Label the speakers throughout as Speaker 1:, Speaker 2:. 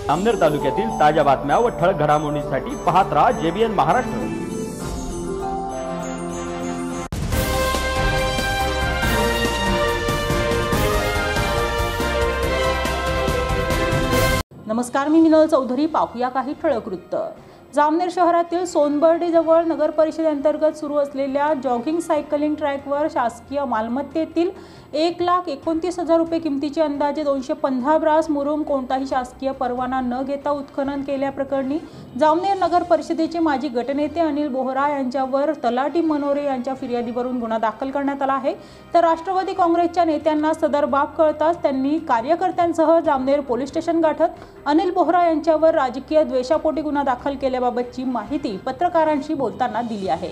Speaker 1: जामनेर तालुक्यातील ताज्या बातम्या व ठळक घडामोडींसाठी पाहत राहा JBN महाराष्ट्र।
Speaker 2: नमस्कार, मी मिनल चौधरी। पाहूया काही ठळक वृत्त। जामनेर शहरातील सोनबर्डी जवळ नगर परिषदेअंतर्गत सुरू असलेल्या जॉगिंग सायकलिंग ट्रॅकवर शासकीय मालमत्तेतील 1,29,000 रुपये किमतीचे अंदाजे 215 ब्रास मुरुम कोणताही शासकीय परवाना न घेता उत्खनन केल्याप्रकरणी जामनेर नगर परिषदेचे माजी गटनेते अनिल बोहरा यांच्यावर तलाठी मनोरे यांच्या फिर्यादीवरून गुन्हा दाखल करण्यात आला आहे। तर राष्ट्रवादी काँग्रेसच्या नेत्यांना सदर बाब कळताच त्यांनी कार्यकर्त्यांसह जामनेर पोलीस स्टेशन गाठत अनिल बोहरा यांच्यावर राजकीय द्वेषापोटी गुन्हा दाखल केल्याबाबतची माहिती पत्रकारांशी बोलताना दिली आहे।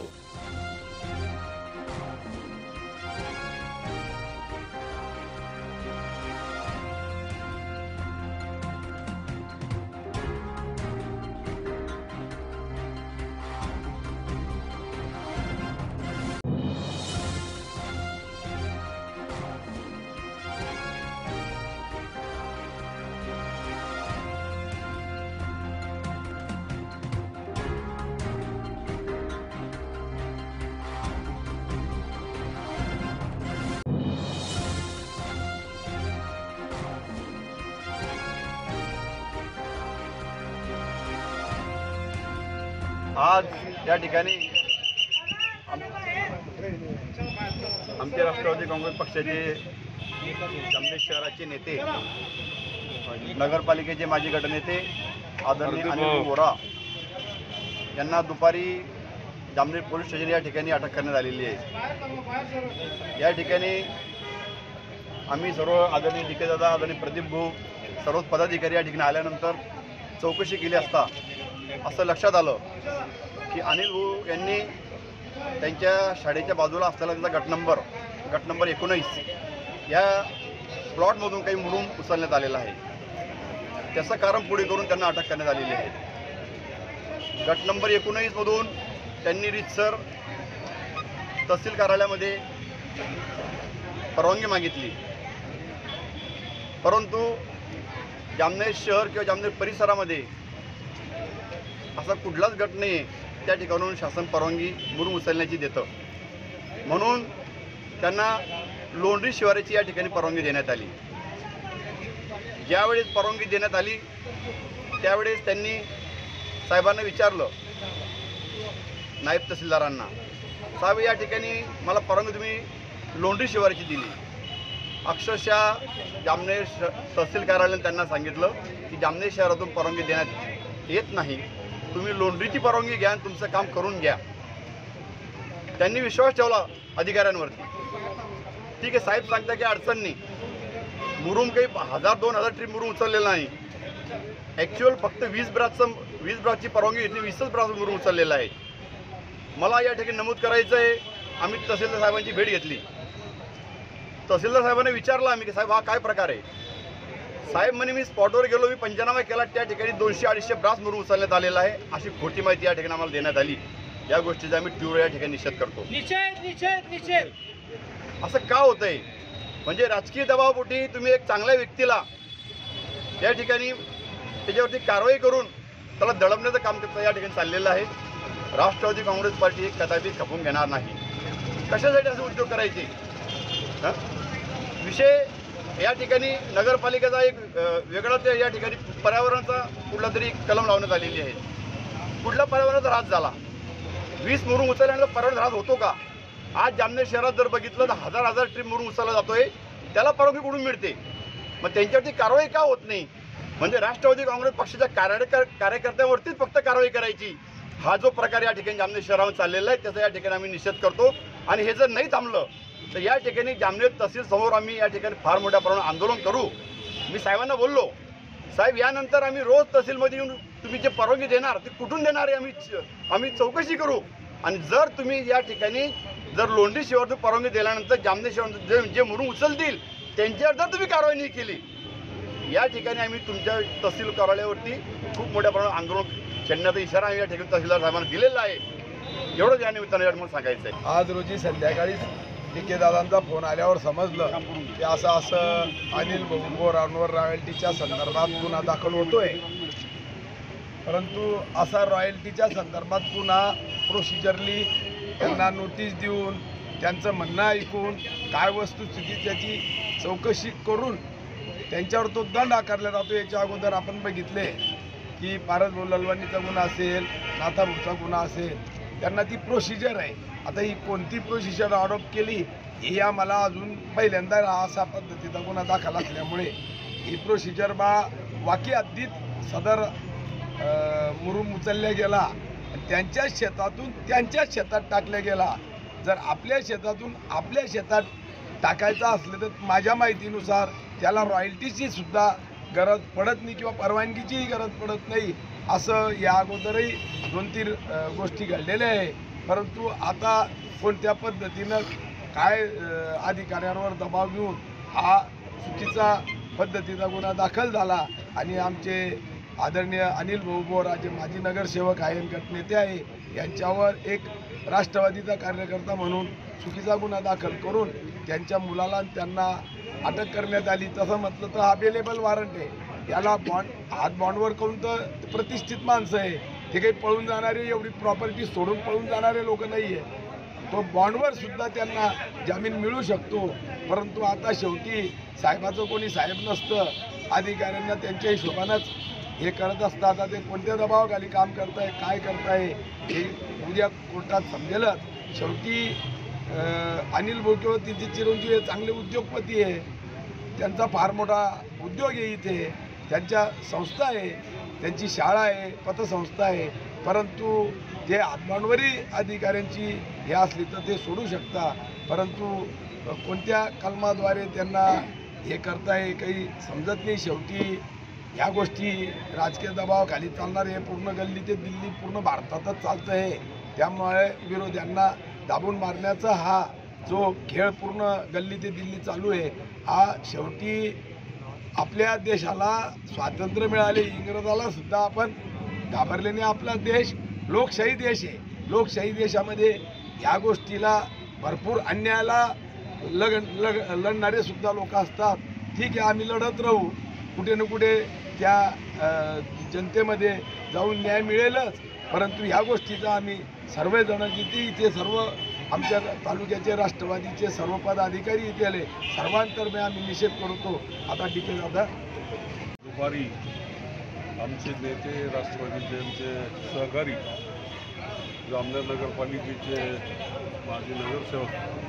Speaker 3: आज या ठिकाणी आमचे राष्ट्रवादी काँग्रेस पक्षाचे जामनेर शहराचे नेते, नगरपालिकेचे माजी गटनेते आदरणीय अनिल बोहरा यांना दुपारी जामनेर पोलीस स्टेशन या ठिकाणी अटक करण्यात आलेली आहे। या ठिकाणी आम्ही सर्व आदरणीय DK दादा, आदरणीय प्रदीप भाऊ, सर्व पदाधिकारी या ठिकाणी आल्यानंतर चौकशी केली असता असं लक्षात आलं की अनिल भाऊ यांनी त्यांच्या शाळेच्या बाजूला असलेला त्यांचा गट नंबर 19 या प्लॉटमधून काही मुरुम उचलण्यात आलेला आहे। त्याचं कारण पुढे करून त्यांना अटक करण्यात आलेली आहे। गट नंबर 19 मधून त्यांनी रीतसर तहसील कार्यालयामध्ये परवानगी मागितली, परंतु जामनेर शहर किंवा जामनेर परिसरामध्ये असा कुठलाच गट नाही त्या ठिकाणून शासन परवानगी मुरुम उचलण्याची देतं, म्हणून त्यांना लोंढरी शिवाराची या ठिकाणी परवानगी देण्यात आली। ज्यावेळेस परवानगी देण्यात आली त्यावेळेस त्यांनी साहेबांना विचारलं, नायब तहसीलदारांना, साहेब या ठिकाणी मला परवानगी तुम्ही लोंढरी शिवाराची दिली। अक्षरशः जामनेर तहसील कार्यालयाने त्यांना सांगितलं की जामनेर शहरातून परवानगी देण्यात येत नाही, तुम्ही लोंढरीची परवानगी घ्या आणि तुमचं काम करून घ्या। त्यांनी विश्वास ठेवला अधिकाऱ्यांवरती। ठीक आहे, साहेब सांगता की अडचण नाही, मुरुम काही 1000-2000 ट्रिप मुरुम उचललेला नाही, ॲक्च्युअल फक्त 20 ब्रासची परवानगी घेतली, 20च ब्रास मुरुम उचललेला आहे। मला या ठिकाणी नमूद करायचं आहे, आम्ही तहसीलदार साहेबांची भेट घेतली। तहसीलदार साहेबांना विचारलं आम्ही की साहेब हा काय प्रकार आहे? साहेब म्हणे मी स्पॉटवर गेलो, मी पंचनामा केला, त्या ठिकाणी 200-250 ब्रास मुरुम उचलण्यात आलेला आहे, अशी खोटी माहिती या ठिकाणी आम्हाला देण्यात आली। या गोष्टीचा आम्ही तीव्र या ठिकाणी निषेध करतो। निषेध असं का होतंय? म्हणजे राजकीय दबावापोटी तुम्ही एक चांगल्या व्यक्तीला या ठिकाणी त्याच्यावरती कारवाई करून त्याला दडपण्याचं काम या ठिकाणी चाललेलं आहे। राष्ट्रवादी काँग्रेस पार्टी कदापि खपून घेणार नाही। कशासाठी असे उद्योग करायचे? विषय या ठिकाणी नगरपालिकेचा एक वेगळाच या ठिकाणी पर्यावरणाचा कुठला तरी कलम लावण्यात आलेली आहे। कुठला पर्यावरणाचा ऱ्हास झाला? 20 मुरुम उचलल्यानंतर पर्यावरण ऱ्हास होतो का? आज जामनेर शहरात जर बघितलं तर 1000 ट्रिप मुरुम उचलला जातोय, त्याला परवानगी कुठून मिळते? मग त्यांच्यावरती कारवाई का होत नाही? म्हणजे राष्ट्रवादी काँग्रेस पक्षाच्या कार्यकर्त्यांवरतीच फक्त कारवाई करायची, हा जो प्रकार या ठिकाणी जामनेर शहरामध्ये चाललेला आहे त्याचा या ठिकाणी आम्ही निषेध करतो। आणि हे जर नाही थांबलं तर या ठिकाणी जामनेर तहसील समोर आम्ही या ठिकाणी फार मोठ्या प्रमाणात आंदोलन करू। मी साहेबांना बोललो, साहेब यानंतर आम्ही रोज तहसीलमध्ये येऊन तुम्ही जे परवानगी देणार ते कुठून देणार आहे आम्ही चौकशी करू। आणि जर तुम्ही या ठिकाणी जर लोंढरी शिवारातून परवानगी दिल्यानंतर जामनेर शहरात जे मुरुम उचलतील त्यांच्यावर जर तुम्ही कारवाई नाही केली, या ठिकाणी आम्ही तुमच्या तहसील कार्यालयावरती खूप मोठ्या प्रमाणात आंदोलन छेडण्याचा इशारा आम्ही या ठिकाणी तहसीलदार साहेबांना दिलेला आहे। एवढंच या निमित्ताने मला सांगायचं आहे।
Speaker 4: आज रोजी संध्याकाळी DK दादांचा फोन आल्यावर समजलं की असं अनिल बोरांवर रॉयल्टीच्या संदर्भात गुन्हा दाखल होतोय। परंतु असा रॉयल्टीच्या संदर्भात गुन्हा प्रोसिजरली त्यांना नोटीस देऊन त्यांचं म्हणणं ऐकून काय वस्तुस्थिती त्याची चौकशी करून त्यांच्यावर तो दंड आकारला जातो। याच्या अगोदर आपण बघितले की पारस ललवानीचा गुन्हा असेल, नाथापूरचा गुन्हा असेल, त्यांना ती प्रोसिजर आहे। आता ही कोणती प्रोसिजर अडॉप्ट केली हे आम्हाला अजून पहिल्यांदा असा पद्धतीचा गुन्हा दाखल असल्यामुळे ही प्रोसिजर वाकी हद्दीत सदर मुरुम उचलल्या गेला, त्यांच्या शेतातून त्यांच्या शेतात टाकल्या गेला। जर आपल्या शेतातून आपल्या शेतात टाकायचा असलं तर माझ्या माहितीनुसार त्याला रॉयल्टीची सुद्धा गरज पडत नाही किंवा परवानगीचीही गरज पडत नाही, असं या अगोदरही 2-3 गोष्टी घडलेल्या आहे। परंतु आता कोणत्या पद्धतीनं काय अधिकाऱ्यांवर दबाव घेऊन हा चुकीचा पद्धतीचा गुन्हा दाखल झाला आणि आमचे आदरणीय अनिल बोरा जे माजी नगरसेवक आहे, गटनेते आहे, यांच्यावर एक राष्ट्रवादीचा कार्यकर्ता म्हणून चुकीचा गुन्हा दाखल करून त्यांच्या मुलाला त्यांना अटक करण्यात आली। तसं म्हटलं तर अवेलेबल वॉरंट आहे, याला बॉन्डवर करून तर प्रतिष्ठित माणसं आहे, हे काही पळून जाणारे एवढी प्रॉपर्टी सोडून पळून जाणारे लोक नाही आहे, तो बॉन्डवर सुद्धा त्यांना जामीन मिळू शकतो। परंतु आता शेवटी साहेबाचं कोणी साहेब नसतं, अधिकाऱ्यांना त्यांच्या हिशोबानंच हे करत असतात। आता ते कोणत्या दबावाखाली काम करताय काय करताय हे उद्या कोर्टात समजेलच। शेवटी अनिल बोके तिचे चिरंजीव हे चांगले उद्योगपती आहे, त्यांचा फार मोठा उद्योग आहे, इथे त्यांच्या संस्था आहे, त्यांची शाळा आहे, पतसंस्था आहे। परंतु ते हातबांडवरी अधिकाऱ्यांची हे असली तर ते सोडू शकता, परंतु कोणत्या कलमाद्वारे त्यांना हे करताय काही समजत नाही। शेवटी या गोष्टी राजकीय दबावाखाली चालणार हे पूर्ण गल्ली ते दिल्ली पूर्ण भारतातच चालतं आहे, त्यामुळे विरोध्यांना दाबून मारण्याचा हा जो खेळ पूर्ण गल्ली ते दिल्ली चालू आहे, हा शेवटी आपल्या देशाला स्वातंत्र्य मिळाले, इंग्रजाला सुद्धा आपण घाबरले नाही। आपला देश लोकशाही देश आहे, लोकशाही देशामध्ये या गोष्टीला भरपूर अन्यायाला लढणारे सुद्धा लोक असतात। ठीक आहे, आम्ही लढत राहू, कुठे ना कुठे त्या जनतेमध्ये जाऊन न्याय मिळेलच, परंतु ह्या गोष्टीचा आम्ही सर्वजण किती इथे सर्व आमच्या तालुक्याचे राष्ट्रवादीचे सर्व पदाधिकारी इथे आले, सर्वांतर्फे आम्ही निषेध करतो। आता DK दादा
Speaker 5: दुपारी आमचे नेते राष्ट्रवादीचे आमचे सहकारी जामनेर नगरपालिकेचे माजी नगरसेवक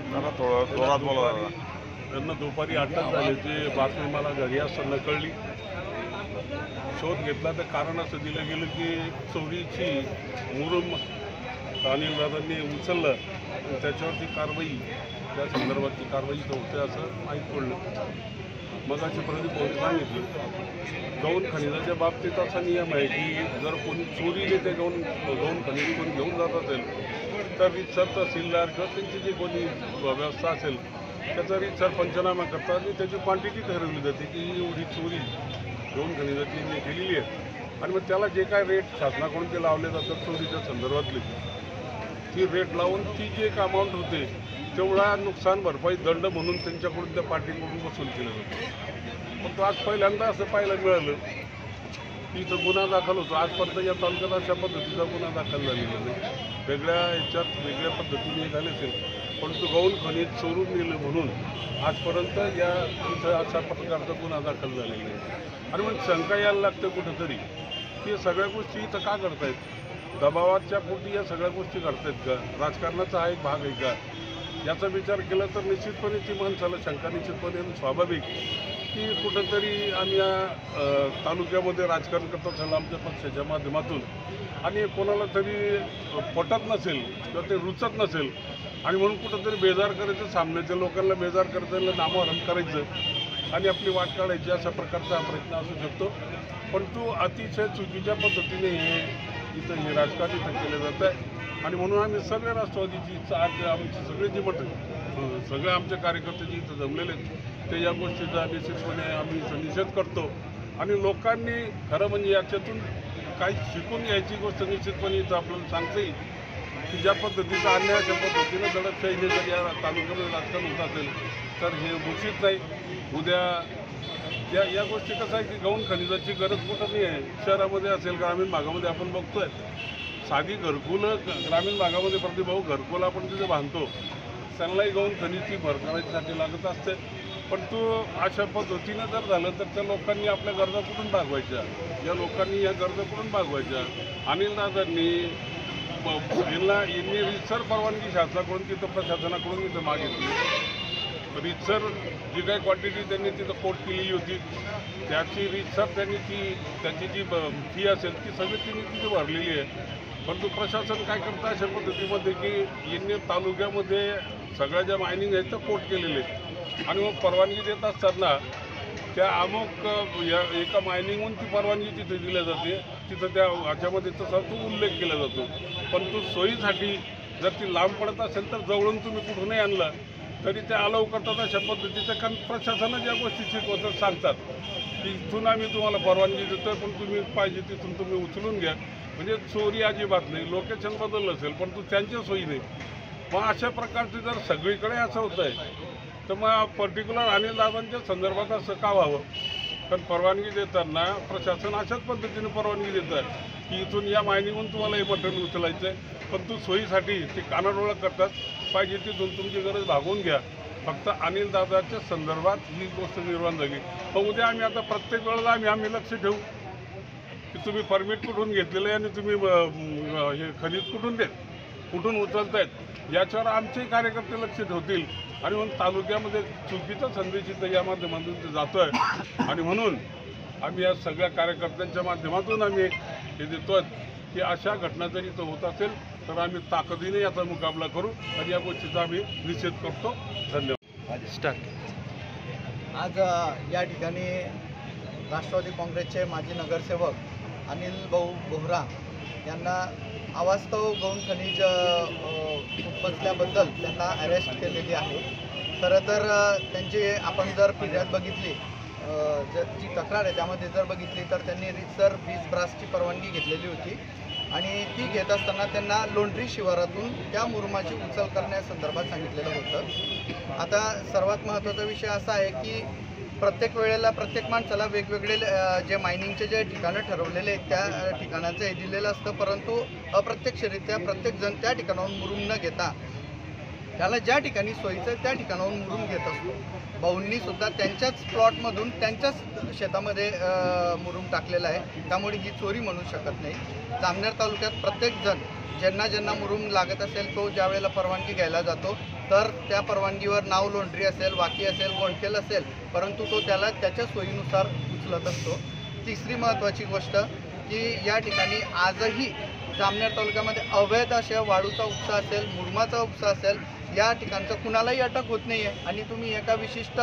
Speaker 5: त्यांना दुपारी अटक झाल्याची बातमी मला घरी असताना कळली। शोध घेतला तर कारण असं दिलं गेलं की चोरीची मुरुम अनिल दादांनी उचललं आणि त्याच्यावरती कारवाई त्या संदर्भातली कारवाई तर होते असं माहीत पडलं। मग अशी प्रदीप भाऊने सांगितलं गौण खनिजाच्या बाबतीत असा नियम आहे की जर कोणी चोरीने ते गौण खनिज कोणी घेऊन जात असेल तर रितसर तहसीलदार किंवा त्यांची जी कोणी व्यवस्था असेल त्याचा रितसर पंचनामा करतात आणि त्याची क्वांटिटी ठरवली जाते की एवढी चोरी गौण खनिजाची केलेली आहे आणि मग त्याला जे काय रेट शासनाकडून ते लावले जातात चोरीच्या संदर्भातले ती रेट लावून ती जी एक अमाऊंट होते तेवढा नुकसान भरपाई दंड म्हणून त्यांच्याकडून त्या पार्टीकडून वसूल केलं जातं। पण तो आज पहिल्यांदा असं पाहायला मिळालं की इथं गुन्हा दाखल होतो। आजपर्यंत या तालुक्यात अशा पद्धतीचा गुन्हा दाखल झालेला नाही, वेगळ्या ह्याच्यात वेगळ्या पद्धतीने झाले असेल, परंतु गौण खनिज चोरून नेलं म्हणून आजपर्यंत या इथं अशा प्रकारचा गुन्हा दाखल झालेला नाही। आणि मग शंका यायला लागते कुठंतरी की सगळ्या गोष्टी इथं का करतायत, दबावाच्या पोटी या सगळ्या गोष्टी करतायत का, राजकारणाचा हा एक भाग आहे का, याचा विचार केला तर निश्चितपणे ती माणसाला शंका निश्चितपणे स्वाभाविक की कुठंतरी आम्ही या तालुक्यामध्ये राजकारण करत असेल आमच्या पक्षाच्या माध्यमातून आणि कोणाला तरी पटत नसेल किंवा ते रुचत नसेल आणि म्हणून कुठंतरी बेजार करायचं, सामन्याच्या लोकांना बेजार करायचं, नामोहरम करायचं आणि आपली वाट काढायची अशा प्रकारचा हा प्रयत्न असू शकतो। पण तो अतिशय चुकीच्या पद्धतीने हे इथं हे राजकारण इथं केलं जातं आहे आणि म्हणून आम्ही सगळ्या राष्ट्रवादीची आज आमची सगळे जी मतं सगळे आमचे कार्यकर्ते जे इथं जमलेले आहेत ते या गोष्टीचा निश्चितपणे आम्ही निषेध करतो आणि लोकांनी खरं म्हणजे याच्यातून काही शिकून घ्यायची गोष्ट निश्चितपणे इथं आपल्याला सांगता येईल की ज्या पद्धतीचा अन्याय अशा पद्धतीनं दडपशाहीने जर या तालुक्यामध्ये राजकारण होत असेल तर हे उचित नाही. उद्या या गोष्टी कसं आहे की गौण खनिजाची गरज कुठं नाही आहे. शहरामध्ये असेल, ग्रामीण भागामध्ये आपण बघतोय साधी घरकुलं ग्रामीण भागामध्ये प्रतिभाऊ घरकुल आपण तिथे बांधतो, त्यांनाही गौण खनिजची भर करायसाठी लागत असते. पण तो अशा पद्धतीनं जर झालं तर त्या लोकांनी आपल्या गरजा कुठून भागवायच्या, या लोकांनी या गरजा कुठून भागवायच्या. अनिल दादांनी यांनी रीतसर परवानगी शासनाकडून तिथं प्रशासनाकडून तिथं मागितली. रीतसर जी काही क्वांटिटी त्यांनी तिथं कोट केलेली होती त्याची रीतसर त्यांनी त्याची जी फी असेल ती सगळी त्यांनी तिथे भरलेली आहे. परंतु प्रशासन काय करतं अशा पद्धतीमध्ये की यांनी तालुक्यामध्ये सगळ्या ज्या मायनिंग आहेत त्या कोट केलेले आणि मग परवानगी देत असताना त्या अमुक एका मायनिंगहून ती परवानगी तिथे दिल्या जाते, तिथं त्या ह्याच्यामध्ये तसा तो उल्लेख केला जातो. पण तो सोयीसाठी जर ती लांब पडत असेल तर जवळून तुम्ही कुठूनही आणला तरी ते अलाव करतात अशा पद्धतीचं. कारण प्रशासनानं ज्या गोष्टी शिकवतात सांगतात की इथून आम्ही तुम्हाला परवानगी देतो पण तुम्ही पाहिजे तिथून तुम्ही उचलून घ्या. म्हणजे चोरी अजिबात नाही, लोकेशन बदललं असेल परंतु त्यांच्या सोयी नाही. मग अशा प्रकारचे जर सगळीकडे असं होतं आहे तर मग पर्टिक्युलर अनिल दादांच्या संदर्भात असं का व्हावं. कारण परवानगी देताना प्रशासन अशाच पद्धतीने परवानगी देतं की इथून या मायनिंगहून तुम्हाला हे मटेरियल उचलायचं आहे पण तू सोयीसाठी ते कानाडोळा करतात, पाहिजे तिथून तुमची गरज भागवून घ्या. फक्त अनिल दादाच्या संदर्भात ही गोष्ट निर्माण झाली. पण उद्या आम्ही आता प्रत्येक वेळेला आम्ही लक्ष ठेवू की तुम्ही परमिट कुठून घेतलेलं आहे आणि तुम्ही हे खनिज कुठून उचलतायत, याच्यावर आमचेही कार्यकर्ते लक्ष ठेवतील. आणि म्हणून तालुक्यामध्ये चुकीचा संदेश इथं या माध्यमातून ते जातो आहे आणि म्हणून आम्ही या सगळ्या कार्यकर्त्यांच्या माध्यमातून आम्ही हे देतो की अशा घटना जर इथं होत असेल तर आम्ही ताकदीने याचा मुकाबला करू आणि या गोष्टीचा आम्ही निषेध करतो. धन्यवाद.
Speaker 6: आज या ठिकाणी राष्ट्रवादी काँग्रेसचे माजी नगरसेवक अनिल भाऊ बोहरा यांना अवास्तव गौण खनिज उपसल्याबद्दल त्यांना अरेस्ट केलेली आहे. खरं तर त्यांची आपण जर फिर्याद बघितली, जी तक्रार आहे त्यामध्ये जर बघितली तर त्यांनी रीतसर वीज ब्रासची परवानगी घेतलेली होती आणि ती घेत असताना त्यांना लोंढरी शिवारातून त्या मुरुमाची उचल करण्यासंदर्भात सांगितलेलं होतं. आता सर्वात महत्त्वाचा विषय असा आहे की प्रत्येक वेळेला प्रत्येक माणसाला वेगवेगळे जे मायनिंगचे जे ठिकाणं ठरवलेले आहेत त्या ठिकाणाचं हे दिलेलं असतं, परंतु अप्रत्यक्षरित्या प्रत्येकजण त्या ठिकाणाहून मुरुम न घेता त्याला ज्या ठिकाणी सोयीचं आहे त्या ठिकाणाहून मुरुम घेत असतो. भाऊंनी सुद्धा त्यांच्याच प्लॉटमधून त्यांच्याच शेतामध्ये मुरुम टाकलेला आहे, त्यामुळे ही चोरी म्हणू शकत नाही. जामनेर तालुक्यात प्रत्येकजण ज्यांना मुरुम लागत असेल तो ज्या वेळेला परवानगी घ्यायला जातो तर त्या परवानगीवर नाव लोंढरी असेल, वाकी असेल, गोंडकेल असेल, परंतु तो त्याला त्याच्या सोयीनुसार उचलत असतो. तिसरी महत्त्वाची गोष्ट की या ठिकाणी आजही जामनेर तालुक्यामध्ये अवैध अशा वाळूचा उपसा असेल, मुरुमाचा उपसा असेल, या ठिकाणचं कुणालाही अटक होत नाही आहे आणि तुम्ही एका विशिष्ट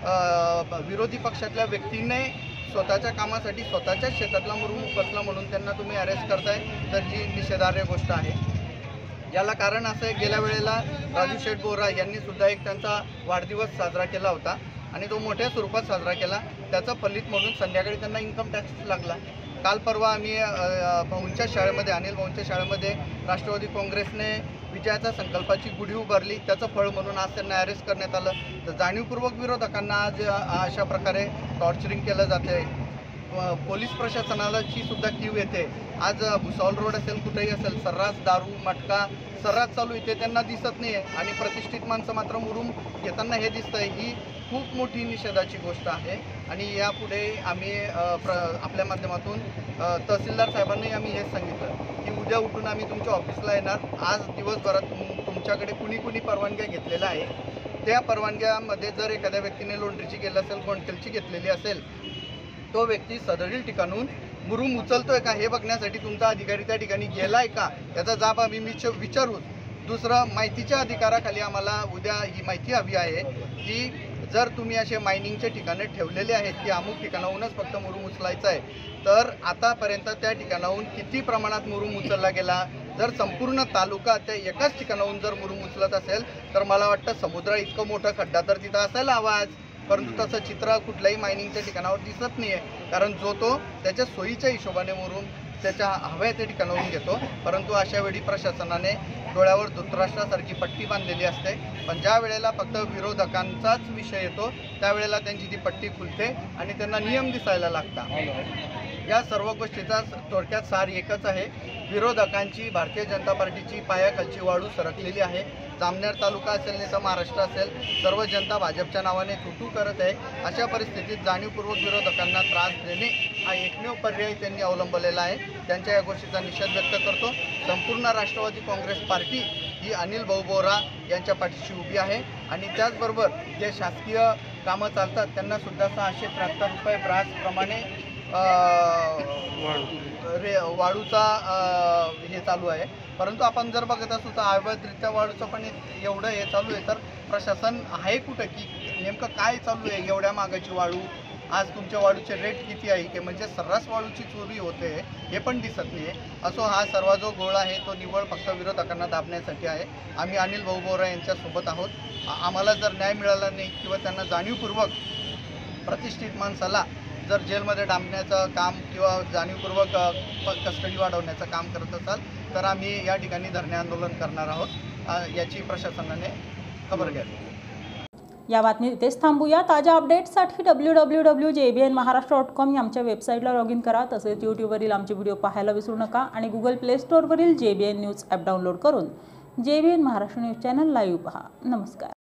Speaker 6: विरोधी पक्षातल्या व्यक्तीने स्वतःच्या कामासाठी स्वतःच्याच शेतातला मुरुम उपसला म्हणून त्यांना तुम्ही अरेस्ट करताय, तर ही निषेधार्ह गोष्ट आहे. याला कारण असं आहे, गेल्या वेळेला राजू शेठ बोहरा यांनी सुद्धा एक त्यांचा वाढदिवस साजरा केला होता आणि तो मोठ्या स्वरूपात साजरा केला. त्याचं फलित म्हणून संध्याकाळी त्यांना इन्कम टॅक्स लागला. काल परवा आम्ही भाऊंच्या शाळेमध्ये, अनिल भाऊंच्या शाळेमध्ये राष्ट्रवादी काँग्रेसने विजयाच्या संकल्पाची गुढी उभारली, त्याचं फळ म्हणून आज त्यांना अरेस्ट करण्यात आलं. तर जाणीवपूर्वक विरोधकांना आज अशा प्रकारे टॉर्चरिंग केलं जाते. पोलीस प्रशासनाची सुद्धा कीव येते. आज भुसावळ रोड असेल, कुठेही असेल, सर्रास दारू मटका सर्रास चालू इथे त्यांना दिसत नाही आहे आणि प्रतिष्ठित माणसं मात्र मुरुम घेताना हे दिसतं आहे. ही खूप मोठी निषेधाची गोष्ट आहे आणि यापुढे आम्ही आपल्या माध्यमातून तहसीलदार साहेबांनाही आम्ही हेच सांगितलं की उद्या उठून आम्ही तुमच्या ऑफिसला येणार. आज दिवसभरात तुमच्याकडे कुणी परवानग्या घेतलेल्या आहे, त्या परवानग्यामध्ये जर एखाद्या व्यक्तीने लोंढरीची केली असेल, गोंडकेलची घेतलेली असेल, तो व्यक्ती सदरील ठिकाणून मुरुम उचलतोय का हे बघण्यासाठी तुमचा अधिकारी त्या ठिकाणी गेलाय का याचा जाब आम्ही विचारू. दुसरं, माहितीच्या अधिकाराखाली आम्हाला उद्या ही माहिती हवी आहे की जर तुम्ही असे मायनिंगचे ठिकाणे ठेवलेले आहेत की अमुक ठिकाणाहूनच फक्त मुरुम उचलायचा आहे, तर आतापर्यंत त्या ठिकाणाहून किती प्रमाणात मुरुम उचलला गेला. जर संपूर्ण तालुका त्या एकाच ठिकाणाहून जर मुरुम उचलत असेल तर मला वाटतं समुद्रा इतकं मोठं खड्डा तर तिथं असायला हवा आज, परंतु तसं चित्र कुठल्याही मायनिंगच्या ठिकाणावर दिसत नाही आहे. कारण जो तो त्याच्या सोयीच्या हिशोबाने मुरुम त्याच्या हव्या त्या ठिकाणावरून घेतो, परंतु अशा वेळी प्रशासनाने डोळ्यावर धृतराष्ट्रासारखी पट्टी बांधलेली असते. पण ज्या वेळेला फक्त विरोधकांचाच विषय येतो त्यावेळेला त्यांची ती पट्टी खुलते आणि त्यांना नियम दिसायला लागतात. या सर्व गोष्टीचा थोडक्यात सार एकच आहे, विरोधकांची भारतीय जनता पार्टीची पायाखालची वाळू सरकलेली आहे. जामनेर तालुका असेल नाही तर महाराष्ट्र असेल, सर्व जनता भाजपच्या नावाने तुटू करत आहे. अशा परिस्थितीत जाणीवपूर्वक विरोधकांना त्रास देणे हा एकमेव पर्याय त्यांनी अवलंबलेला आहे. त्यांच्या या गोष्टीचा निषेध व्यक्त करतो. संपूर्ण राष्ट्रवादी काँग्रेस पार्टी ही अनिल भाऊ बोरा यांच्या पाठीशी उभी आहे आणि त्याचबरोबर जे शासकीय कामं चालतात त्यांना सुद्धा 673 रुपये ब्रासप्रमाणे वाळूचा हे चालू आहे. परंतु आपण जर बघत असू तर अवैधरित्या वाळूचं पण एवढं हे चालू आहे, तर प्रशासन आहे कुठं की नेमकं काय चालू आहे? एवढ्या मागाची वाळू, आज तुमच्या वाळूचे रेट किती आहे की म्हणजे सर्रास वाळूची चोरी होते हे पण दिसत नाही आहे. असो, हा सर्व जो गोळ आहे तो निव्वळ फक्त विरोधकांना दाबण्यासाठी आहे. आम्ही अनिल भाऊ बोरा यांच्यासोबत आहोत. आम्हाला जर न्याय मिळाला नाही किंवा त्यांना जाणीवपूर्वक प्रतिष्ठित माणसाला जर जेलमध्ये डांबण्याचं काम किंवा जाणीवपूर्वक कस्टडी वाढवण्याचं काम करत असाल तर आम्ही या ठिकाणी धरणे आंदोलन करणार आहोत. याची प्रशासनाने खबर घ्यावी.
Speaker 2: या बातमीत इथेच थांबूया. ताज्या अपडेट्ससाठी www.jbnmaharashtra.com या आमच्या वेबसाईटला लॉग इन करा. तसेच यूट्यूबवरील आमचे व्हिडिओ पाहायला विसरू नका आणि गुगल प्ले स्टोअरवरील JBN न्यूज ॲप डाउनलोड करून JBN Maharashtra news channel live पहा. नमस्कार.